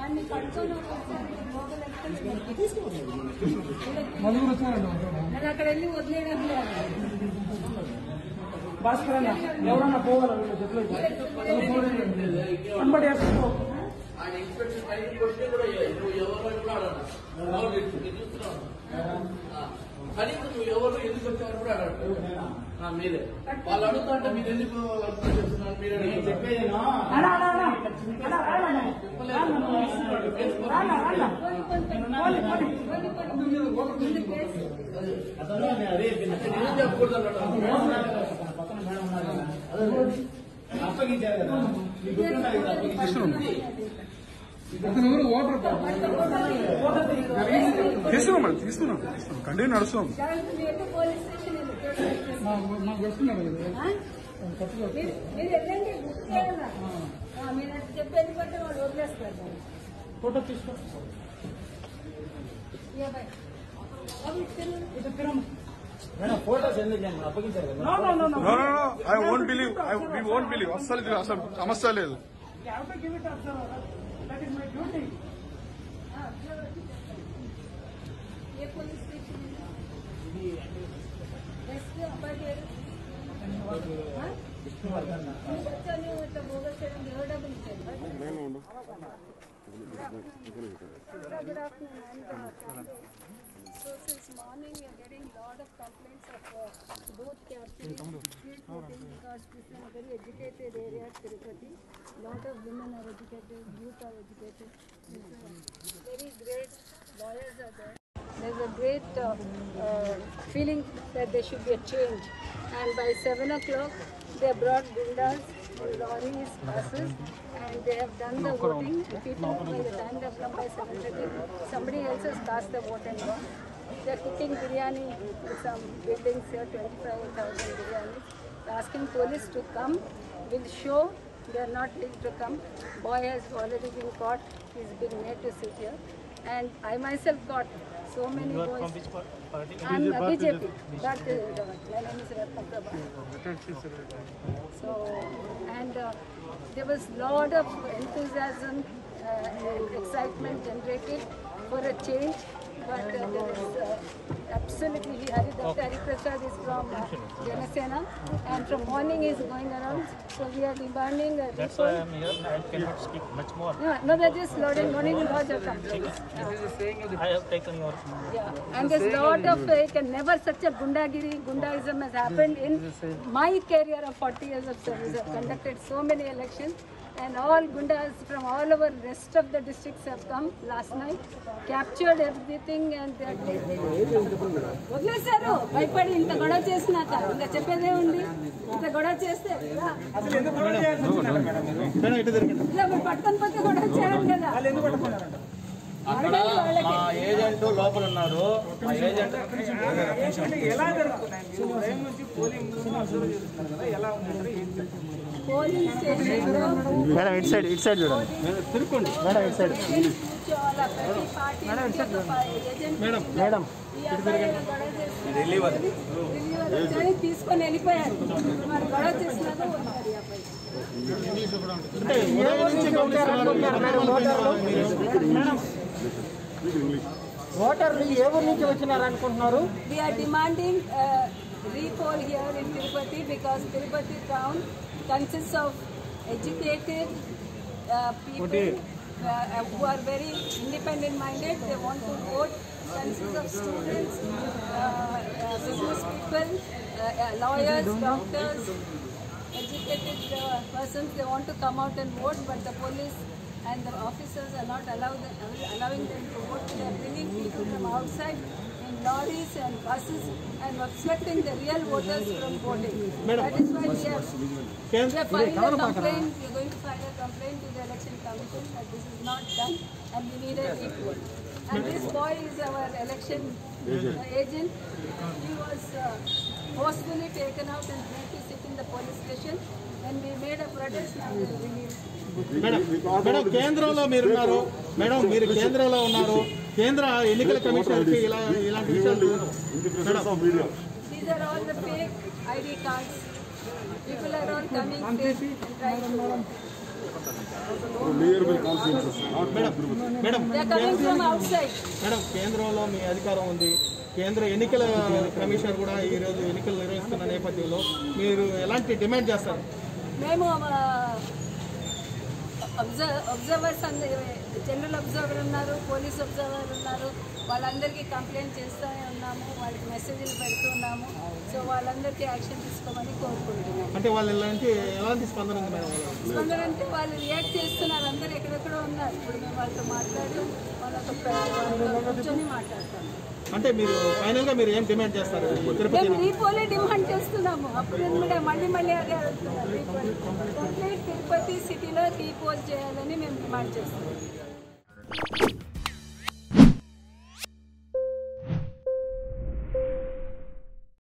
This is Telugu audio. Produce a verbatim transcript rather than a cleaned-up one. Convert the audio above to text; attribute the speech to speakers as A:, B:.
A: అక్కడ వెళ్ళి వదిలేయడం
B: భాస్కర్ ఎవరన్నా పోగల అంబడి
C: ఆయన ఇన్స్పెక్షన్ టైంకి వస్తే కూడా నువ్వు ఎవరు కూడా చూస్తున్నావు కనీసం నువ్వు ఎవరు ఎందుకు వచ్చావు కూడా అడగడు మీరే వాళ్ళు అడుగుతా అంటే మీరు ఎందుకు చెప్తున్నారు మీరే చెప్పేది అప్పగించారు కదా
D: అతను ఎవరు ఓటర్ తీస్తున్నాం మేడం తీస్తున్నాం తీస్తున్నాం కంటిన్యూ నడుస్తున్నాం మాకు వస్తున్నారు
A: మీరు వెళ్ళండి మీరు చెప్పేది బట్టి వాళ్ళు వదిలేస్తారు
B: ఫోటో తీసుకో ఫోటోస్ ఎందుకు అప్పగించారు కదా
D: I won't believe we won't believe అస్సలు అసలు సమస్య లేదు
B: That is my duty.
A: ये पुलिस स्टेशन है रेस्क्यू अपार्टमेंट हां बच्चा नहीं होता बोगस से डेढ़ डबल चाहिए
D: నేను ఉండు
A: Good afternoon. So since morning we are getting lot of complaints of uh, both capturing because this is a very educated area, Tirupati. Lot of women are educated, youth are educated. Very great lawyers are there. There's a great uh, uh, feeling that there should be a change. And by seven o'clock, they brought gundas, lorries, buses, and they have done the voting. The people, by the time they have come by seven thirty, somebody else has cast the vote and gone. They are cooking biryani in some buildings here, twenty-five thousand biryani. Asking police to come, will show they are not able to come. Boy has already been caught, he's been made to sit here. And I myself got so many
B: you
A: boys.
B: From which party?
A: I'm a B J P. That is my name is Ratna Prabha. So, and uh, there was lot of enthusiasm uh, and excitement generated for a change. But uh, there is uh, absolutely, Hari Doctor Hari Prasad is from uh, Janasena, and from morning he is going around. So we are demanding. Uh,
B: That's why I am here. I cannot speak much more.
A: No, no, they're just loading, loading lodge of complaints. Yeah.
B: I have taken your.
A: Yeah, and there's lot of uh, can never such a gundagiri, gundaism has happened in my career of forty years of service. I've conducted so many elections. And all gundas from all over rest of the districts have come last night, captured everything and they are taking. వదిలేశారు భయపడి ఇంత గొడవ చేసినాక ఇంకా చెప్పేదే ఉంది ఇంత గొడవ చేస్తే ఇలా పట్టుకొని పోతే గొడవ చేయాలి కదా
B: మా ఏజెంట్ లోపల ఉన్నారు మా ఏజెంట్
E: ఎలా జరుగుతున్నాయి ఉదయం నుంచి పోలింగ్ ఎలా ఉన్నారు
A: polling station
B: madam it side it side చూడండి తిరుక్కోండి madam it side madam madam
A: తీసుకొని వెళ్ళిపోయారు మరి గొడవ చేసినాక ఉన్నారు
E: ఓటర్లు ఏ ఊరు నుంచి వచ్చినారు అనుకుంటున్నారు
A: We are demanding uh, recall here in Tirupati because Tirupati town consists of educated uh, people uh, who are very independent minded. They want to vote. Consists of students, uh, uh, business people, uh, uh, lawyers, doctors, educated uh, persons. They want to come out and vote, but the police and the officers are not allow them, allowing them to vote. They are bringing people from outside in lorries and buses and obstructing the real voters from voting. That is why we have, we have filed a complaint. We are going to file a complaint to the Election Commission that this is not done and we need a recall. And this boy is our election uh, agent. He was uh, forcefully taken out and made to sit in the police station. When we made a protest, now we are released.
F: Madam madam కేంద్రంలో మీరున్నారు మేడం మీరు కేంద్రంలో ఉన్నారు కేంద్ర ఎన్నికల కమిషన్ ఇలా ఇలాంటి విషయాలు
A: These are all the fake I D cards. People are all coming fake and trying to
F: madam madam
A: They are coming from outside.
F: Madam కేంద్రంలో మీ అధికారం ఉంది. కేంద్ర ఎన్నికల కమిషన్ కూడా ఈరోజు ఎన్నికలు నిర్వహిస్తున్న నేపథ్యంలో మీరు ఎలాంటి డిమాండ్ చేస్తారు?
A: మేము అబ్జర్వర్స్ అందరూ, జనరల్ అబ్జర్వర్ ఉన్నారు, పోలీస్ అబ్జర్వర్ ఉన్నారు, వాళ్ళందరికీ కంప్లైంట్ చేస్తూనే ఉన్నాము, వాళ్ళకి మెసేజ్లు పెడుతున్నాము. సో వాళ్ళందరికీ యాక్షన్ తీసుకోమని కోరుకుంటున్నాము.
F: అంటే వాళ్ళు ఎలాంటి ఎలాంటి స్పందన ఉంది మేడం?
A: స్పందన అంటే వాళ్ళు రియాక్ట్ చేస్తున్నారు, అందరూ ఎక్కడెక్కడో ఉన్నారు. ఇప్పుడు మేము వాళ్ళతో మాట్లాడి వాళ్ళతో కూర్చొని మాట్లాడతాము.
F: అంటే మీరు ఫైనల్ గా మీరు ఏం డిమాండ్ చేస్తారు?
A: మేము రీపోలే డిమాండ్ చేస్తున్నాము. అప్పుడు కూడా మళ్ళీ మళ్ళీ అదే అడుగుతున్నాం. రీపోల్ కంప్లీట్ తిరుపతి సిటీలో రీపోల్ చేయాలని మేము డిమాండ్ చేస్తున్నాం.